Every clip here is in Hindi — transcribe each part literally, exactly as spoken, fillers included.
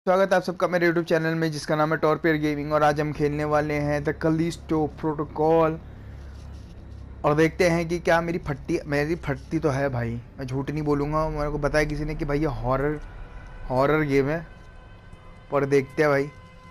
स्वागत है आप सबका मेरे यूट्यूब चैनल में जिसका नाम है टॉरपेयर गेमिंग। और आज हम खेलने वाले हैं द कलिस्टो प्रोटोकॉल। और देखते हैं कि क्या मेरी फटती मेरी फटती तो है भाई, मैं झूठ नहीं बोलूँगा। मेरे को बताया किसी ने कि भाई ये हॉरर हॉरर गेम है, पर देखते हैं भाई।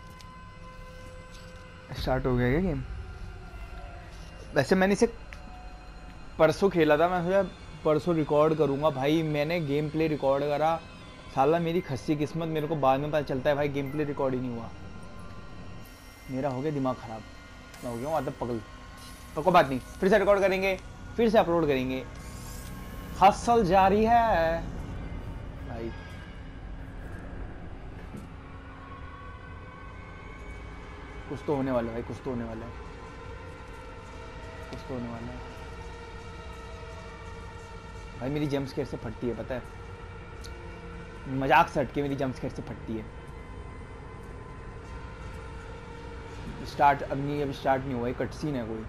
स्टार्ट हो गया क्या गेम? वैसे मैंने इसे परसों खेला था, मैं सोचा परसों रिकॉर्ड करूँगा भाई। मैंने गेम प्ले रिकॉर्ड करा, साला मेरी खस्सी किस्मत, मेरे को बाद में पता चलता है भाई गेम प्ले रिकॉर्ड ही नहीं हुआ। मेरा हो गया दिमाग ख़राब, मैं हो गया हूँ आदत पगल। तो कोई बात नहीं, फिर से रिकॉर्ड करेंगे, फिर से अपलोड करेंगे। हसल जारी है भाई। कुछ तो होने वाला है भाई, कुछ तो होने वाला है, कुछ तो होने वाला है भाई। मेरी जंप स्केयर से फटती है, पता है, मजाक से हटके मेरी जंप स्केयर से फटती है। स्टार्ट अब नहीं, अभी स्टार्ट नहीं हुआ है, कट सीन है कोई।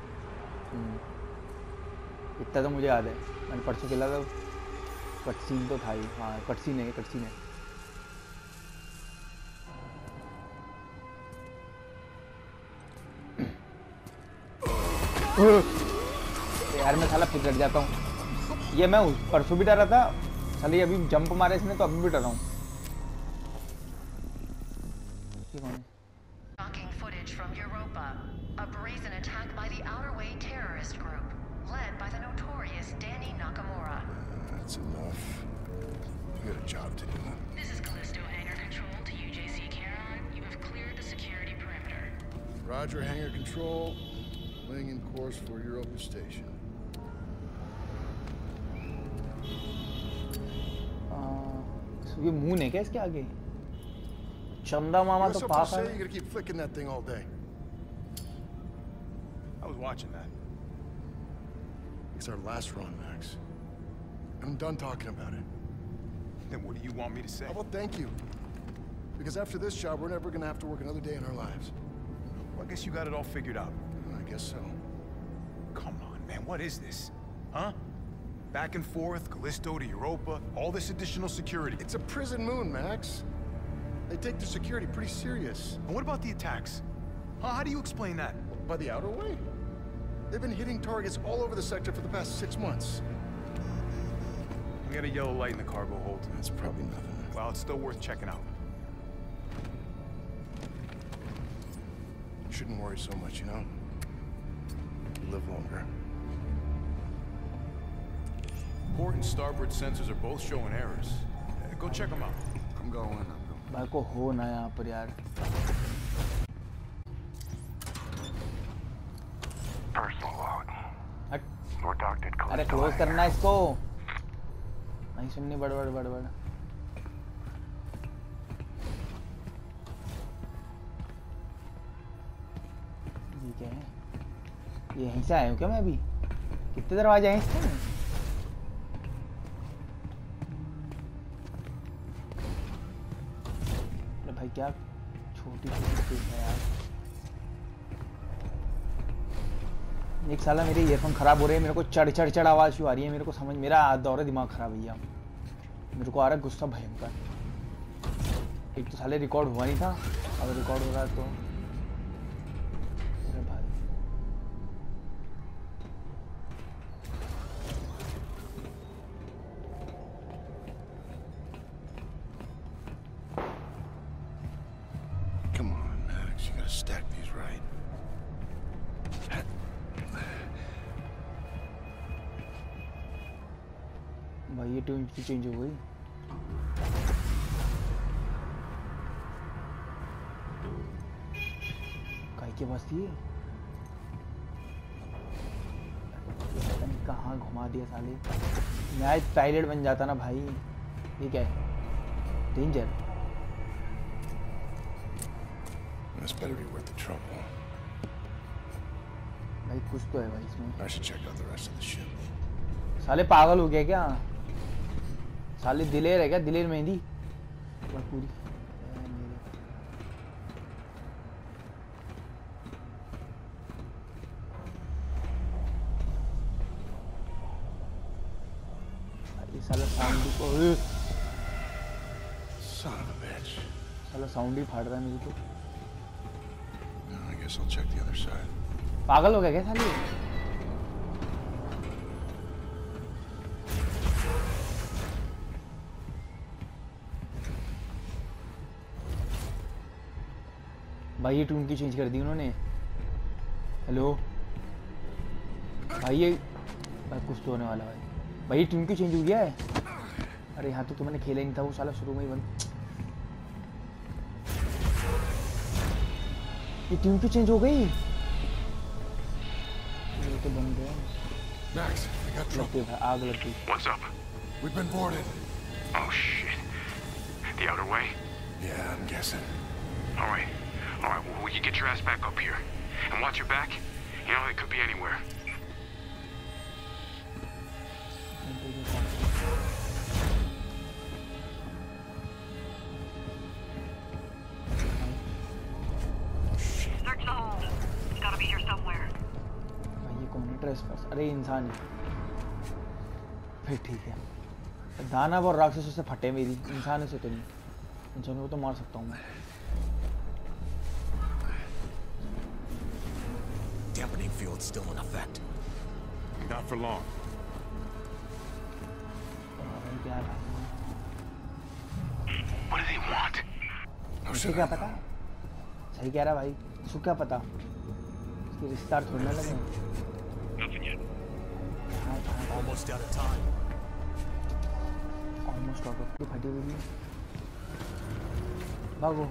इतना तो मुझे याद है, मैंने परसों खेला था, कट सीन तो था ही। हाँ कट सीन है, कट सीन है। यार मैं साला फिर डर जाता हूँ, ये मैं परसों भी डरा था साले, अभी जंप मारे इसने तो अभी भी डरा हूँ। Shocking footage from Europa. A brazen attack by the Outer Way terrorist group, led by the notorious Danny Nakamura. That's enough. You got a job to do. This is Callisto Hangar Control to U J C Charon. You have cleared the security perimeter. Roger, hangar control. Laying in course for Europa Station. ये मुंह नहीं क्या इसके आगे? चंदा मामा तो पास है। You're gonna keep flicking that thing all day. I was watching that. It's our last run, Max. I'm done talking about it. Then what do you want me to say? Oh, well, thank you. Because after this job, we're never gonna have to work another day in our lives. Well, I guess you got it all figured out. I guess so. Come on, man, what is this? Huh? Back and forth, Callisto to Europa, all this additional security. It's a prison moon, Max. They take their security pretty serious. And what about the attacks? Huh? How do you explain that? By the Outer Way? They've been hitting targets all over the sector for the past six months. We got a yellow light in the cargo hold. That's probably nothing. Well, it's still worth checking out. You shouldn't worry so much, you know? You live longer. Port and starboard sensors are both showing errors. Uh, go check them out. I'm going, I'm going. भाई को हो ना यहाँ पर यार। Personal log. हट। Your doctored अरे Callisto क्लोज hangar. करना इसको, नहीं सुननी बड़बड़ बड़बड़। ये क्या है? ये यहीं से आया हूँ क्या मैं अभी? कितने दरवाजे हैं इसमें? भाई क्या छोटी छोटी चीज है यार। एक साला मेरे ईयरफोन खराब हो रहे हैं, मेरे को चढ़ चढ़ चढ़ आवाज क्यों आ रही है? मेरे को समझ, मेरा दौरे दिमाग खराब भैया, मेरे को आ रहा है गुस्सा भयंकर। एक तो साले रिकॉर्ड हुआ नहीं था, अगर रिकॉर्ड हो रहा है तो अरे भाई Come on, Max. You gotta stack these right. भाई ये ट्यून की चेंज हो गई। काहे के पास थी? पता नहीं कहाँ घुमा दिया साले। मैं आज पायलट बन जाता ना भाई। ये क्या है? Danger. This better be worth the trouble. भाई कुछ तो है भाई इसमें। I should check out the rest of the ship. साले पागल हो गया क्या? साले दिलेर है क्या? दिलेर मेहंदी पूरी। ये साला सामने को Son of a bitch. साला साउंड ही फाड़ रहा है मुझे तो। I guess I'll check the other side. पागल हो गया क्या साली? भाई ये टून की चेंज कर दी उन्होंने। हेलो भाई ये भाई कुछ तो होने वाला भाई। भाई ये टून की चेंज हो गया है। अरे यहाँ तो मैंने खेला ही नहीं था, वो साला शुरू में ही बंद। ये ट्यून क्यों चेंज हो गई? ये तो बन गया। Max, I got trouble. आग लग गई। What's up? We've been boarded. Oh shit. The outer way? Yeah, I'm guessing. All right. All right. Well, will you get your ass back up here and watch your back? You know, it could be anywhere. Search the hold. It's gotta be here somewhere. भाई ये कौन है? ट्रेसपास। अरे इंसान है। फिर ठीक है। दानव और राक्षसों से फटे मेरी, इंसानों से तो नहीं। इंसानों को तो मार सकता हूँ मैं। Dampening field's still in effect. Not for long. क्या है? What do they want? मुझे क्या पता? सही कह रहा भाई। इसको क्या पता? इसके रिश्तेदार थोड़ी ना लगे। Nothing yet. Almost out of time. Almost out of फटी हुई है। भागो।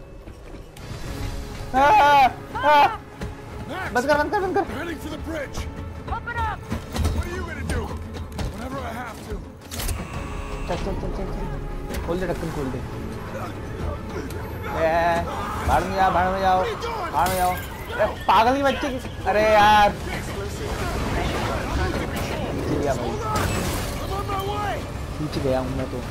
बंद कर बंद कर बंद कर। Heading for the bridge. Open up! What are you gonna do? Whenever I have to. चल चल चल चल चल। खोल दे ढक्कन खोल दे। ए बाहर में जाओ बाहर में जाओ बाहर में जाओ। अरे पागल की बच्चे की। अरे यार। पीछे गया भाई। पीछे गया हूँ मैं तो।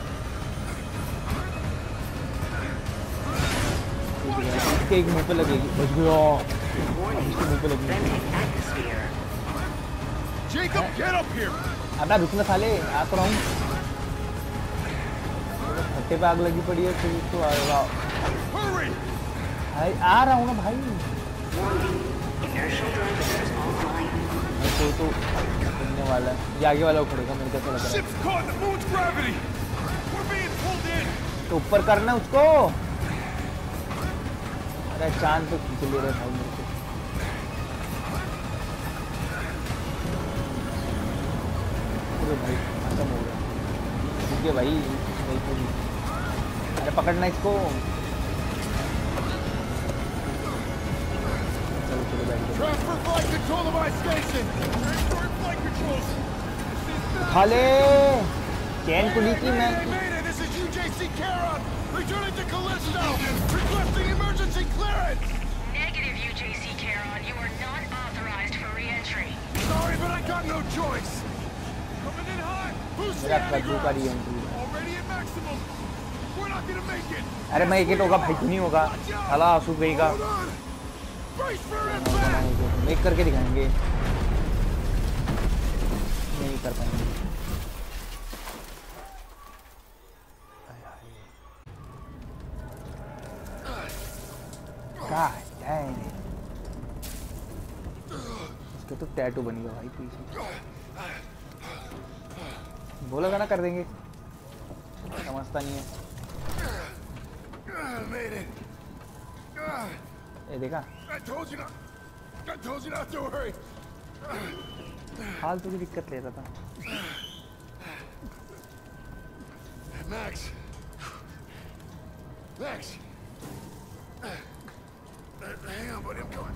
इसके एक मुंह पे लगेगी। बच गया। इसके मुंह पे लगेगी। Jacob, get up here. अब ना रुकना साले, आ तो रहा हूँ। फट्टे पे आग लगी पड़ी है, फिर तो आएगा। Hurry. भाई आ रहा हूँ ना भाई। भाई कोई तो उड़ने वाला है। ये आगे वाला उखड़ेगा मेरे कैसा लग रहा है। Ship's caught in the moon's gravity. We're being pulled in. तो ऊपर करना उसको। अरे चांद तो खींच ले रहे भाई मेरे को। अरे भाई खत्म हो गया। ठीक है भाई भाई तो भी। अरे पकड़ना इसको। चलो चलो बैठ गए। Transfer flight control to my station. Transfer flight controls. उठा ले। चैन कुली की मैं। Mayday, Mayday, this is U J C Charon. Returning to Callisto. Requesting emergency clearance. Negative, U J C Charon. You are not authorized for re-entry. Sorry, but I got no choice. Coming in hot. Who's मेरा standing कद्दू का up? री-एंट्री है। Already at maximum. We're not gonna make it. अरे मैं एक हिट होगा भाई क्यों नहीं होगा? साला आंसू गई का। Hold on. Brace for impact. Make करके दिखाएंगे। नहीं कर पाएंगे। God dang it. इसके तो टैटू बन गया भाई पीछे। बोला था ना कर देंगे। समझता नहीं है। Made it. ये देखा? I told you not. I told you not to worry. फालतू की दिक्कत ले रहा था। Max. Max. Hang on, buddy. I'm coming.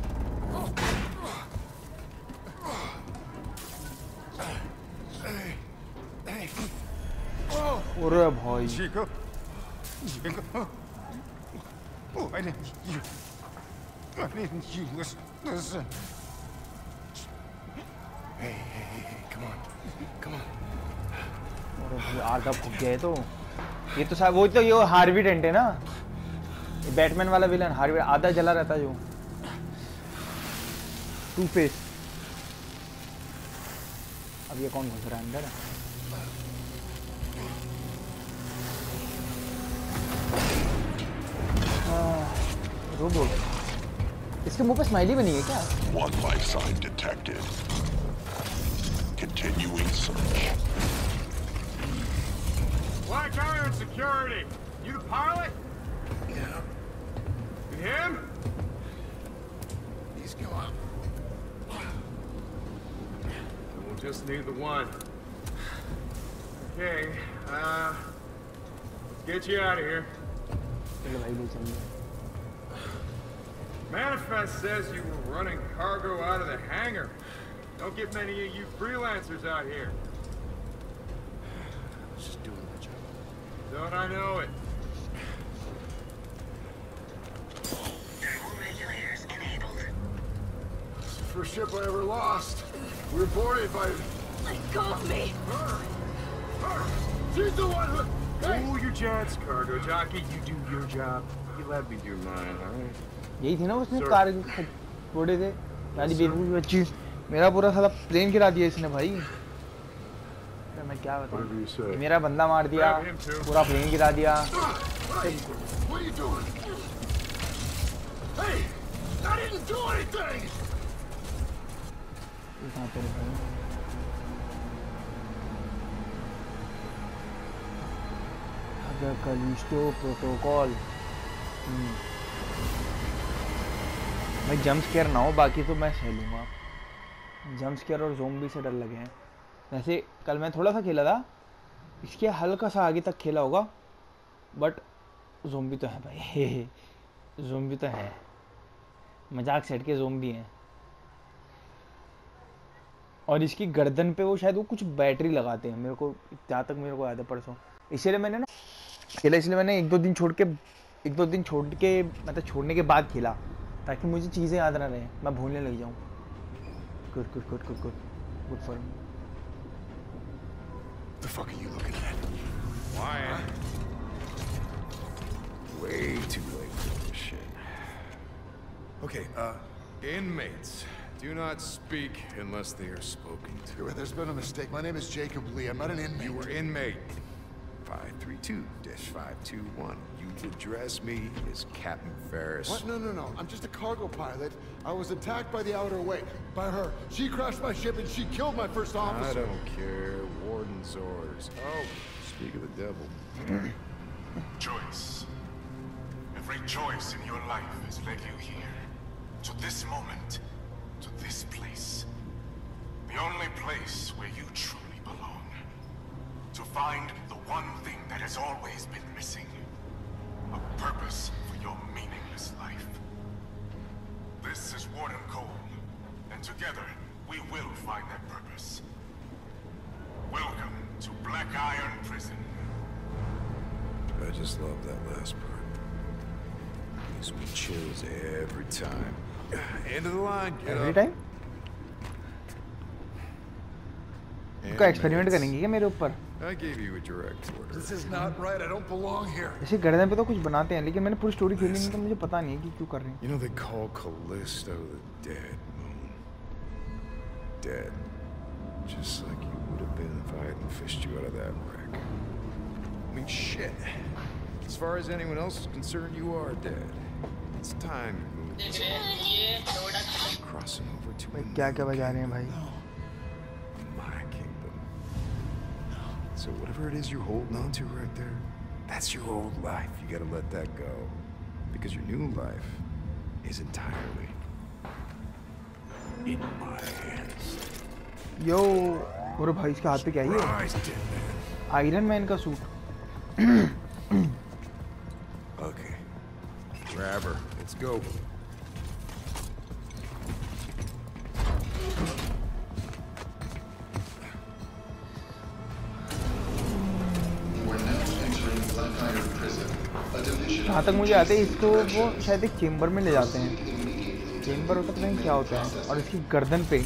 Hey. Hey. Oh. अरे भाई। Jacob? Jacob? Why didn't you... Why didn't you listen? listen? Hey, hey, hey, hey. Come on. Come on. अरे भाई आधा फूक गया है तो। ये तो साहब वो तो ये हार्वी डेंट है ना। ये बैटमैन वाला विलन हार्वी आधा जला रहता है जो। Two face. अब ये कौन घुस रहा है अंदर? रोबोट। इसके मुंह पे स्माइली बनी है क्या? One life sign detected. Continuing search. Black Iron Security. You the pilot? Yeah. You him? He's gone. We'll just need the one. Okay, uh, get you out of here. चलो भाई ले चलिए। Manifest says you were running cargo out of the hangar. Don't get many of you freelancers out here. Just doing my job. Don't I know it? Thermal regulators enabled. First ship I ever lost. We were boarded by Let go of me! her. Her. She's the one who. Hey. Cool your jets, cargo jockey. You do your job. You let me do mine, all right? यही थी ना उसने Sir. कार फोड़े थे यानी बेवकूफ बच्ची। मेरा पूरा साला प्लेन गिरा दिया इसने भाई। अरे मैं क्या Whatever बताऊं? you say. मेरा बंदा मार दिया, Grab him too. पूरा प्लेन गिरा दिया। Hey, what are you doing? Hey, I didn't do anything. ये कहाँ पे है भाई? अगर कलिस्टो प्रोटोकॉल। हम्म। भाई जंप स्केयर ना हो, बाकी तो मैं सह लूँगा। जंप स्केयर और ज़ोंबी से डर लगे हैं। वैसे कल मैं थोड़ा सा खेला था, इसके हल्का सा आगे तक खेला होगा, बट ज़ोंबी तो है भाई। ज़ोंबी तो है, मजाक सेट के ज़ोंबी हैं। और इसकी गर्दन पे वो शायद वो कुछ बैटरी लगाते हैं, मेरे को जहाँ तक मेरे को याद है परसों। इसीलिए मैंने ना खेला, इसलिए मैंने एक दो दिन छोड़ के एक दो दिन छोड़ के मतलब छोड़ने के बाद खेला, ताकि मुझे चीज़ें याद ना रहे, मैं भूलने लग जाऊँ। Good good good good good good for me. The fuck are you looking at? Wyatt. Way too late for this shit. Okay, uh, inmates. Do not speak unless they are spoken to. There's been a mistake. My name is Jacob Lee. I'm not an inmate. You were inmate. five three two dash five two one. You address me as Captain Ferris. What? No, no, no. I'm just a cargo pilot. I was attacked by the Outer Way. By her. She crashed my ship and she killed my first I officer. don't care. Warden's orders. Oh, speak of the devil. Choice. Every choice in your life has led you here. To this moment. To this place. The only place where you truly belong. To find the one thing that has always been missing. A purpose for your meaningless life. This is Warden Cole. And together, we will find that purpose. Welcome to Black Iron Prison. I just love that last part. Gives me chills every time. End of the line, get every up. Time का एक्सपेरिमेंट करेंगे क्या मेरे ऊपर? I gave you a direct order. This is not right. I don't belong here. ऐसे गर्दन पे तो कुछ बनाते हैं, लेकिन मैंने पूरी स्टोरी खेली नहीं, तो मुझे पता नहीं है कि क्यों कर रहे हैं। You know they call Callisto the dead moon. Dead. Just like you would have been if I hadn't fished you out of that wreck. I mean, shit. As far as anyone else is concerned, you are dead. It's time you moved. Crossing over to भाई क्या क्या बजा रहे हैं भाई? my kingdom. So whatever it is you're holding on to right there, that's your old life. You gotta let that go. Because your new life is entirely in my hands. यो और भाई इसके हाथ पे क्या है? Rise, dead man. Iron Man का सूट। Okay. Grab her. Let's go. जहाँ तक मुझे आता है इसको वो शायद एक चेम्बर में ले जाते हैं। चेम्बर होता पता नहीं क्या होता है, और इसकी गर्दन पे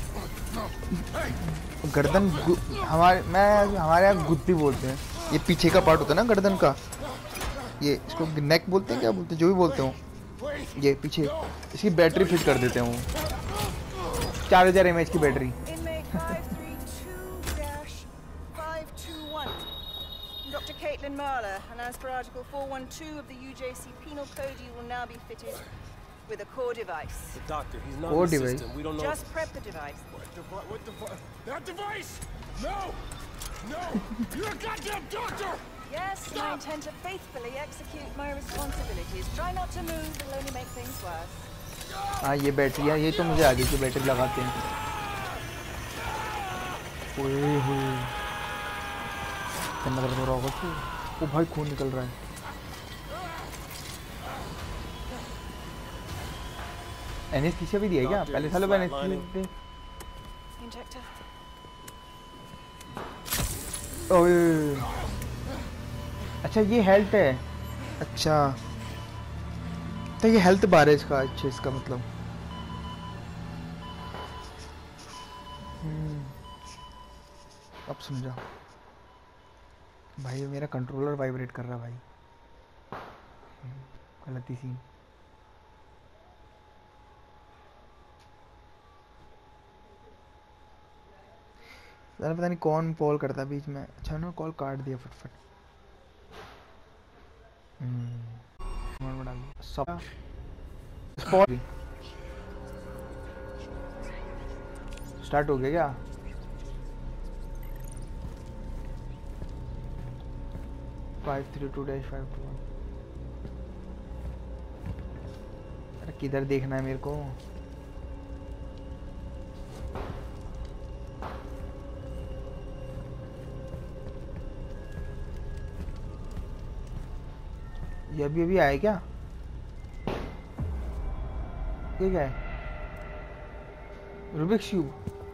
गर्दन हमारे मैं हमारे यहाँ गुद्दी बोलते हैं। ये पीछे का पार्ट होता है ना गर्दन का, ये इसको नेक बोलते हैं, क्या बोलते हैं, जो भी बोलते हो, ये पीछे इसकी बैटरी फिट कर देते हैं वो चार हजार एम एच की battery. Inmate five three two dash five two one. Doctor Caitlin Marler, and as per Article four one two of the U J C Penal Code, you will now be fitted with a core device. The doctor, he's not Core in the device? system. We don't know. Just prep the device. What the fu- what the fu- That device! No! No! You're a goddamn doctor! Yes, and I intend to faithfully execute my responsibilities. Try not to move, it'll only make things worse. हाँ ये बैटरी है, ये तो मुझे आगे की बैटरी लगाते हैं। ओए होए क्या दर्द हो रहा होगा तू? ओ भाई खून निकल रहा है। एनेस्थीसिया भी दिया क्या? पहले सालों में एनेस्थीसिया। Injector. ओए अच्छा ये हेल्थ है। अच्छा तो ये हेल्थ बार है इसका। अच्छा इसका मतलब हम्म अब समझा भाई। मेरा कंट्रोलर वाइब्रेट कर रहा भाई। गलती सी। यार पता नहीं कौन कॉल करता बीच में। अच्छा ना कॉल काट दिया फटफट। हम्म बड़ा सब स्पॉट स्टार्ट हो गया क्या? Five three two dash five two one. अरे किधर देखना है मेरे को? ये अभी अभी आया क्या? ये क्या है? Rubik's cube.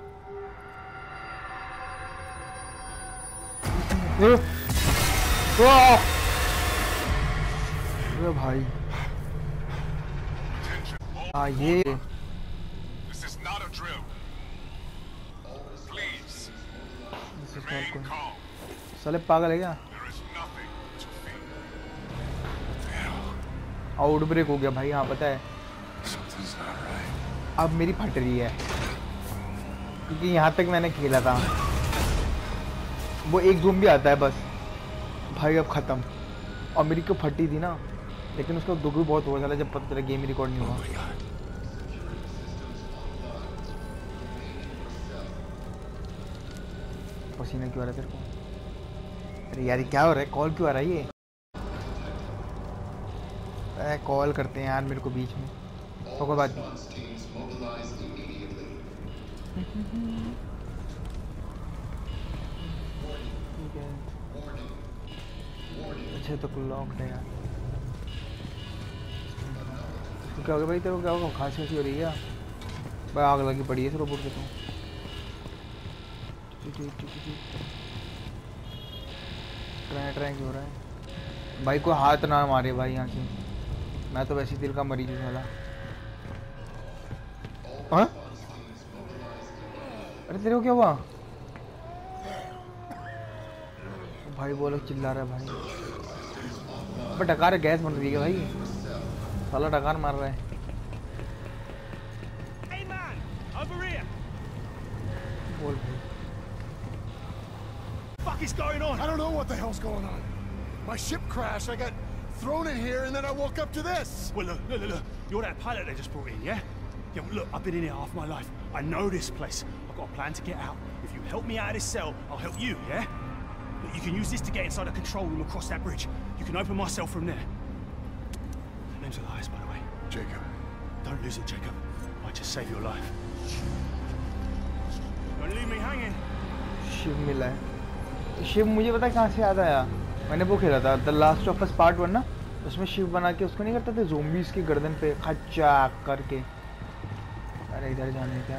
अरे भाई हाँ ये This is not a drill. Please, remain calm. साले पागल है क्या? There is nothing to fear. Outbreak हो गया भाई। हाँ पता है अब मेरी फट रही है क्योंकि यहाँ तक मैंने खेला था। वो एक ज़ूम भी आता है बस भाई। अब ख़त्म। और मेरी को फटी थी ना, लेकिन उसका दुख भी बहुत हुआ था जब पता चला गेम रिकॉर्ड नहीं हुआ। पसीना क्यों आ रहा है तेरे को? अरे यार क्या हो रहा है? कॉल क्यों आ रहा है? ये कॉल करते हैं यार मेरे को बीच में। तो कोई बात नहीं। ठीक है अच्छा तो लॉक है यार। तो क्या हो गया भाई तेरे को? क्या होगा? खांसी खांसी हो रही है भाई? आग लगी पड़ी है इस रोबोट के। तो ट्राई ट्राई क्यों हो रहा है भाई? कोई हाथ ना मारे भाई यहाँ से। मैं तो वैसे दिल का मरीज हूँ साला। हाँ अरे तेरे को क्या हुआ भाई? वो लोग चिल्ला रहा है भाई। बट डकार गैस बन रही है भाई। साला डकार मार रहा है। Hey man, over here. बोल भाई। Fuck is going on? I don't know what the hell's going on. My ship crashed. I got thrown in here, and then I woke up to this. Well, look, look, look, look. You're that pilot they just brought in, yeah? Yeah, well, look, I've been in here half my life. I know this place. I've got a plan to get out. If you help me out of this cell, I'll help you, yeah? Look, you can use this to get inside the control room across that bridge. You can open my cell from there. Name's Elias, by the way. Jacob. Don't lose it, Jacob. I just saved your life. Don't leave me hanging. Shiv मिला है। शिव मुझे पता कहाँ से याद आया? मैंने वो खेला था the last of us part one ना, उसमें शिव बना के उसको नहीं करते थे ज़ोंबीज़ की गर्दन पे खच्चा करके। अरे इधर जाने क्या?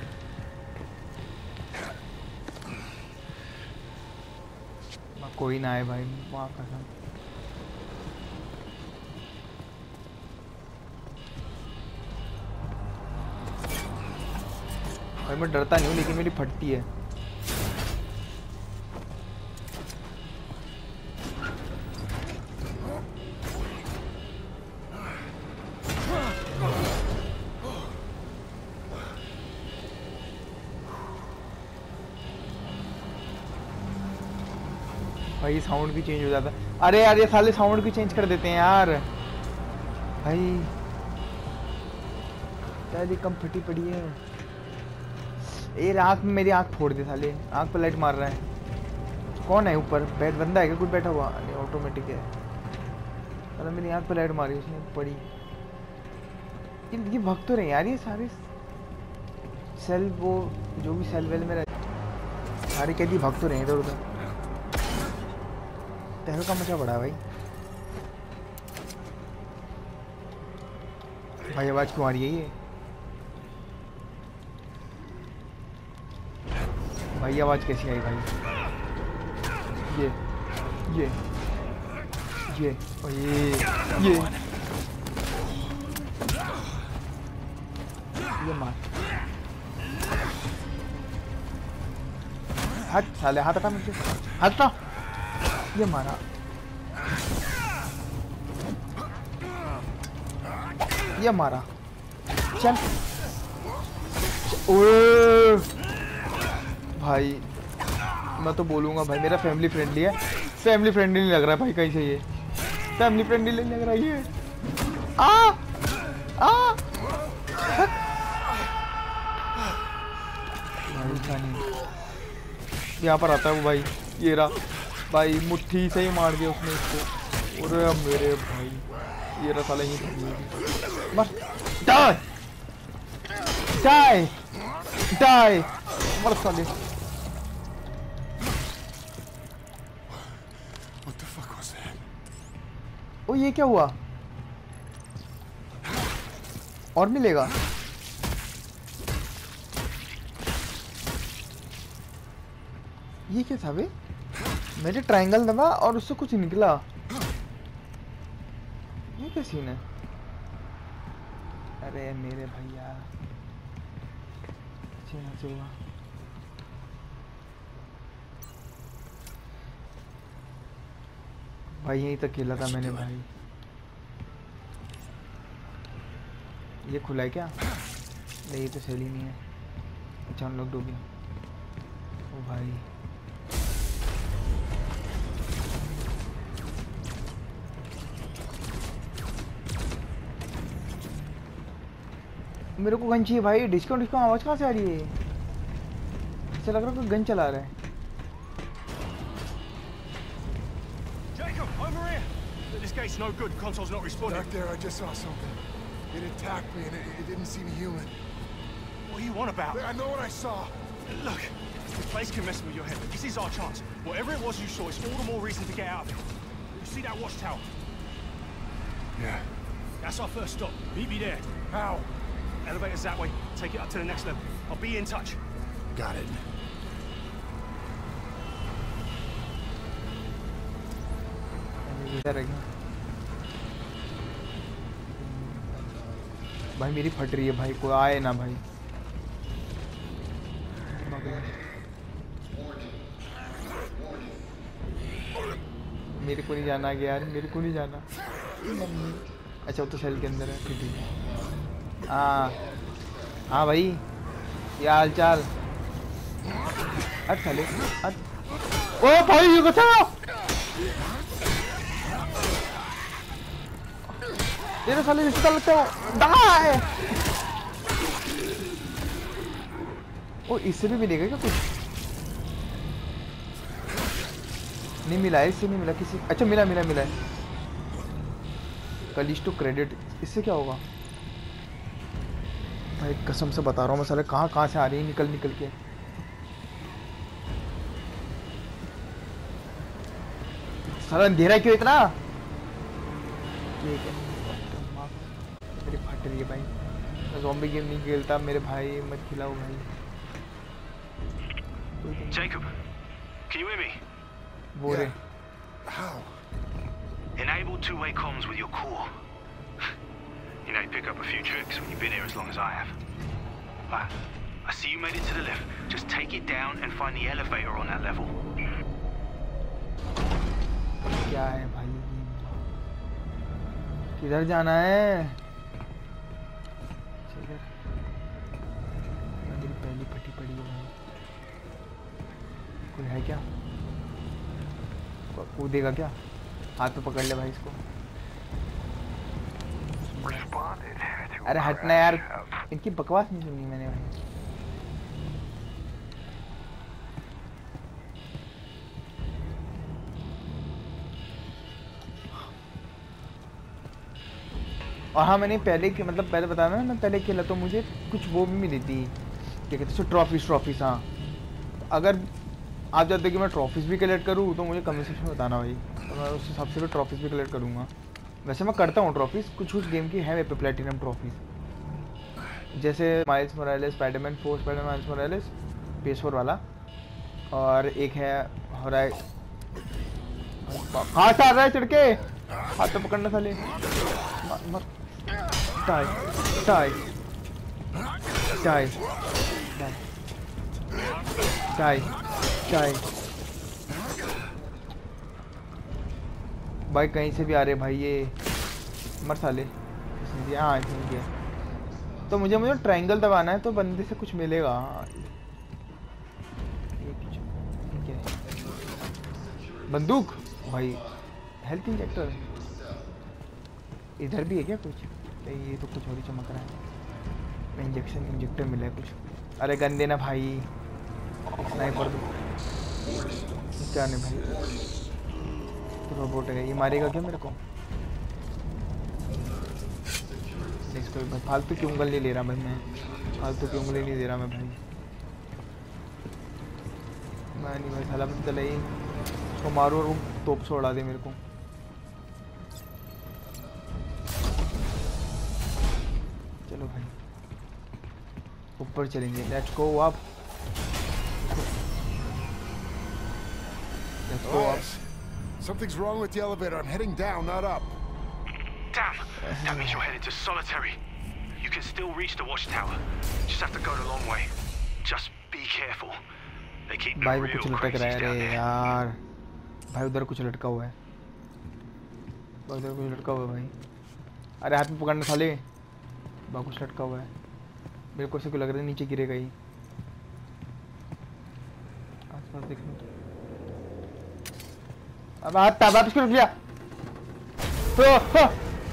कोई ना आए भाई वहाँ कसम। भाई मैं डरता नहीं हूँ लेकिन मेरी फटती है। भाई साउंड भी चेंज हो जाता है। अरे यार ये साले साउंड भी चेंज कर देते हैं यार भाई। शायद ये कम फटी पड़ी है। ये आँख में मेरी आँख फोड़ दे साले, आँख पर लाइट मार रहा है। कौन है ऊपर? बैठ बंदा है क्या कुछ बैठा हुआ? नहीं ऑटोमेटिक है। अरे मेरी आँख पर लाइट मारी उसने पड़ी। ये ये भग तो रहे यार, ये सारे सेल वो जो भी सेल वेल में रहते सारे कैदी भग तो रहे इधर उधर। तहलका मचा पड़ा भाई। भाई आवाज क्यों आ रही है ये? भाई आवाज कैसी आई भाई? ये ये ये और ये ये ये मार। हट साले, हाथ हटा मुझे, हाथ हटा। ये मारा। ये मारा। चल ओए भाई मैं तो बोलूँगा भाई मेरा फैमिली फ्रेंडली है। फैमिली फ्रेंडली नहीं लग रहा है भाई कहीं से ये। फैमिली फ्रेंडली नहीं लग रहा है ये। आ आ यहाँ पर आता है वो भाई। ये रहा भाई, मुट्ठी से ही मार दिया उसने इसको। अरे मेरे भाई ये रहा साला ही मर। डाई डाई डाई मर साले। ओ ये क्या हुआ? और मिलेगा? ये क्या था बे? मैंने ट्रायंगल दबा और उससे कुछ निकला। ये क्या सीन है? अरे मेरे भैया से हुआ। भाई यहीं तक खेला था मैंने भाई। ये खुला है क्या? नहीं ये तो सेल ही नहीं है। अच्छा हम लोग डूब गए। ओ भाई मेरे को गन चाहिए भाई। डिस्काउंट डिस्काउंट आवाज कहाँ से आ रही है? ऐसा लग रहा है कोई गन चला रहा है। Jacob, over here. This gate's no good. Console's not responding. Back there, I just saw something. It attacked me and it, it didn't seem human. What are you on about? I know what I saw. Look, the place can mess with your head, but this is our chance. Whatever it was you saw, it's all the more reason to get out of it. You see that watchtower? Yeah. That's our first stop. Meet me there. How? Elevator's that way. Take it up to the next level. I'll be in touch. Got it. भाई मेरी फट रही है भाई, कोई आए ना भाई। मेरे को नहीं जाना आगे यार, मेरे को नहीं जाना। अच्छा वो तो सेल के अंदर है, ठीक है। हाँ हाँ भाई ये हाल चाल। अच्छा ले ओ भाई ये बता तेरे साले रिश्ता लगता है। दाए ओ इससे भी मिलेगा क्या कुछ? नहीं मिला है, इससे नहीं मिला किसी। अच्छा मिला मिला मिला है। कलिस्टो क्रेडिट, इससे क्या होगा भाई? कसम से बता रहा हूँ मैं साले कहाँ कहाँ से आ रही है निकल निकल के। साला अंधेरा क्यों इतना? ठीक है मेरी फट रही है भाई। मैं ज़ॉम्बी गेम नहीं खेलता मेरे भाई, मत खिलाओ भाई। Jacob, can you hear me? वो रे How? Enable two-way comms with your core. You know, you pick up a few tricks when you've been here as long as I have. Right, I see you made it to the lift. Just take it down and find the elevator on that level. क्या है भाई? किधर जाना है? मेरी पहली फटी पड़ी है भाई। कोई है क्या? कूदेगा क्या? हाथ पे पकड़ ले भाई इसको। अरे हटना यार। इनकी बकवास नहीं सुनी मैंने भाई। और हाँ मैंने पहले के मतलब पहले बताया ना मैं पहले खेला तो मुझे कुछ वो भी मिली थी क्या कहते हैं ट्रॉफीज ट्रॉफीज हाँ अगर आप चाहते कि मैं ट्रॉफीज भी कलेक्ट करूँ तो मुझे कमेंट सेक्शन में बताना भाई तो मैं उस हिसाब से भी ट्रॉफीज भी कलेक्ट करूँगा। वैसे मैं करता हूँ ट्रॉफीज कुछ कुछ गेम की है पे प्लेटिनम ट्रॉफीज जैसे Miles Morales Spiderman four Spiderman Miles Morales P S four वाला और एक है हॉराइ हाथ आ रहा है चिड़के हाथ तो पकड़ना साले मर Die. Die. Die. Die. Die. भाई कहीं से भी आ रहे भाई ये मर साले इसने दिया हाँ इसने दिया तो मुझे मुझे ट्रायंगल दबाना है तो बंदे से कुछ मिलेगा। क्या है बंदूक भाई हेल्थ इंजेक्टर इधर भी है क्या कुछ ये तो कुछ और ही चमक रहा है इंजेक्शन इंजेक्टर मिला है कुछ। अरे गंदे ना भाई स्नाइपर दो क्या नहीं भाई तो रोबोट है ये मारेगा क्या मेरे को इसको फालतू की उंगल नहीं ले रहा भाई मैं फालतू की उंगली नहीं दे रहा मैं भाई मैं नहीं भाई साला मैं चला ही उसको मारो और तोप से उड़ा दे मेरे को। चलो भाई ऊपर चलेंगे let's go up let's go up. Something's wrong with the elevator. I'm heading down, not up. Damn! That means you're headed to solitary. You can still reach the watchtower. Just have to go the long way. Just be careful. They keep the भाई वो real कुछ लटक रहा है रे यार भाई उधर कुछ लटका हुआ है भाई उधर कुछ लटका हुआ है भाई अरे हाथ में पकड़ने साले बा कुछ लटका हुआ है मेरे को ऐसे क्यों लग रहा है नीचे गिरेगा ही आसपास देखने तो अब हाथ ताबा किसको रुक गया तो हो।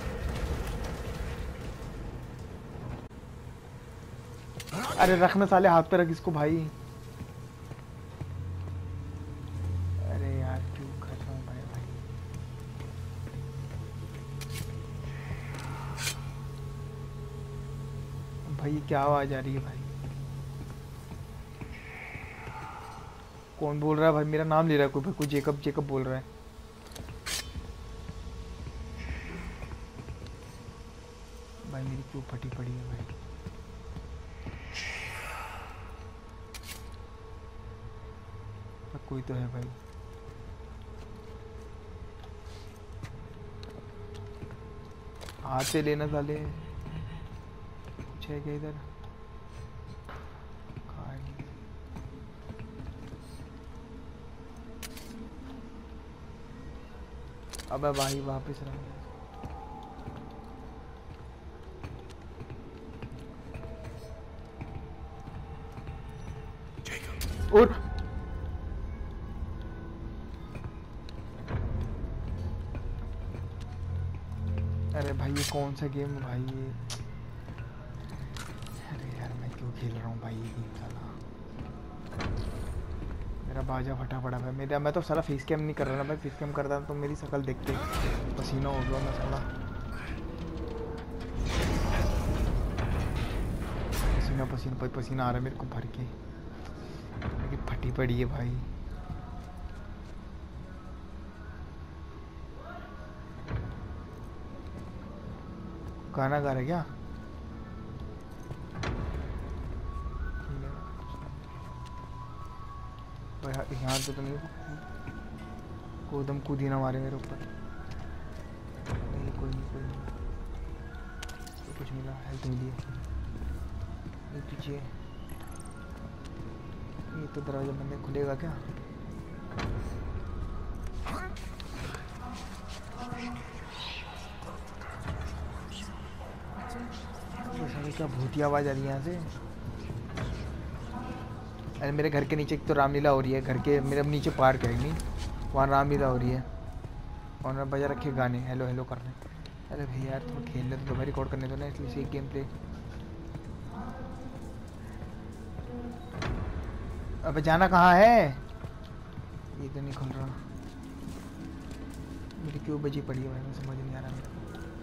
अरे रखना साले हाथ पे रख इसको भाई अरे यार क्यों कर रहा हूँ भाई भाई भाई क्या आवाज आ रही है भाई कौन बोल रहा है भाई मेरा नाम ले रहा है कोई भाई कोई जेकब जेकब बोल रहा है भाई मेरी क्यों फटी पड़ी है भाई कोई तो है भाई हाथ से लेना साले कुछ है क्या इधर अबे भाई वापस रहा उठ अरे भाई ये कौन सा गेम है भाई ये अरे यार मैं क्यों खेल रहा हूँ भाई ये गेम साला मेरा बाजा फटा पड़ा है मेरा मैं तो साला फेस कैम नहीं कर रहा ना भाई फेस कैम करता तो मेरी शक्ल देखते पसीना हो गया मैं साला पसीना पसीना पसीना आ रहा है मेरे को भर के मेरी फटी पड़ी है भाई गाना गा रहा क्या यहाँ पे तो नहीं को एकदम कूदी ना मारे मेरे ऊपर नहीं कोई नहीं कोई नहीं तो कुछ मिला हेल्थ मिली है ये पीछे ये तो दरवाजा बंद खुलेगा क्या क्या भूती आवाज आ रही है यहाँ से अरे मेरे घर के नीचे एक तो रामलीला हो रही है घर के मेरे नीचे पार्क है नहीं वहाँ रामलीला हो रही है और मैं बजा रखे गाने हेलो हेलो कर रहे हैं अरे भैया यार तुम खेलने तो तुम्हें रिकॉर्ड करने दो ना इसलिए गेम प्ले अबे जाना कहाँ है? ये तो नहीं खुल रहा। मेरी क्यों बजी पड़ी है भाई, मैं समझ नहीं आ रहा मेरे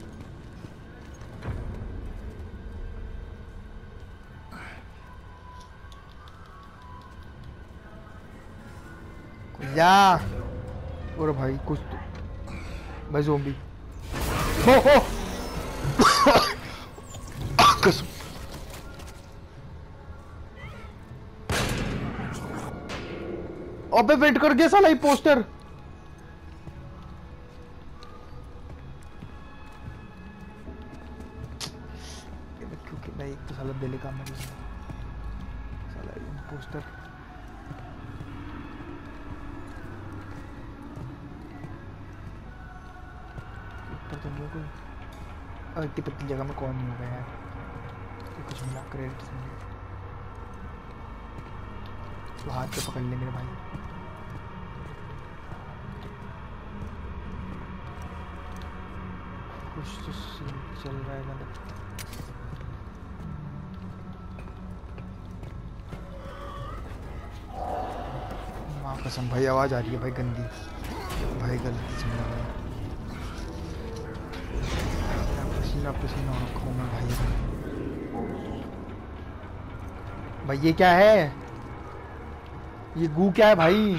को। जा और भाई कुछ तो भाई ज़ोंबी। हो हो कसम। अबे वेट कर गया साला ये पोस्टर। क्योंकि भाई एक तो साला दिल का मरीज है साला ये पोस्टर। ऊपर तो नहीं कोई। और इतनी पतली जगह में कौन नहीं होगा यार। कुछ मिला क्रेडिट्स में तो हाथ पे पकड़ ले मेरे भाई। कुछ तो सीन चल रहा है मतलब। माँ कसम भाई आवाज आ रही है भाई गंदी। भाई गलती से मेरा पसीना पसीना रखा हूँ मैं भाई। भाई ये क्या है? ये गू क्या है भाई?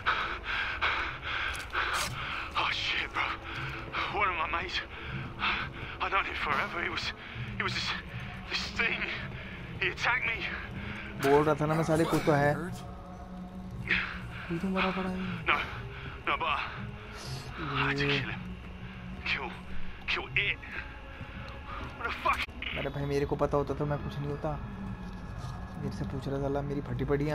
Oh shit, bro. One of my mates. I known him forever. He was, he was this, this thing. He attacked me. बोल रहा था ना मैं साले कुछ तो है। कोई तो मरा पड़ा है। No, no, but I had to kill him. Kill, kill it. What the fuck? अरे भाई मेरे को पता होता तो मैं कुछ नहीं होता। मेरे से पूछ रहा साला मेरी फटी पड़ियाँ।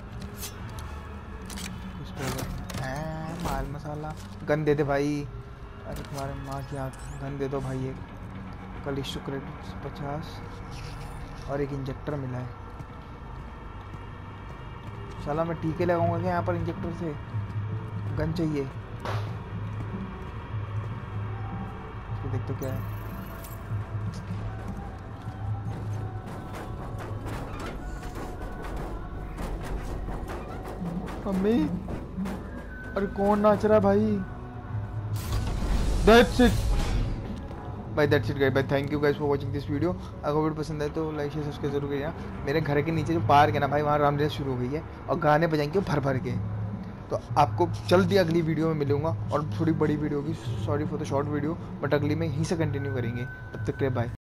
माल मसाला गन दे दे भाई। अरे तुम्हारे माँ की आँख गन दे दो भाई। एक कल शुक्र पचास और एक इंजेक्टर मिला है। साला मैं टीके लगाऊंगा क्या यहाँ पर इंजेक्टर से? गन चाहिए तो देख तो क्या है। मम्मी अरे कौन नाच रहा है भाई? That's it भाई, that's it guys भाई। Thank you guys for watching this video. अगर वीडियो पसंद आए तो लाइक शेयर सब्सक्राइब जरूर करिएगा। मेरे घर के नीचे जो पार्क है ना भाई, वहाँ रामलीला शुरू हो गई है और गाने बजाएंगे भर भर के। तो आपको जल्दी अगली वीडियो में मिलूंगा और थोड़ी बड़ी वीडियो होगी। Sorry for the short video, but अगली में यहीं से कंटिन्यू करेंगे। तब तक के लिए बाय।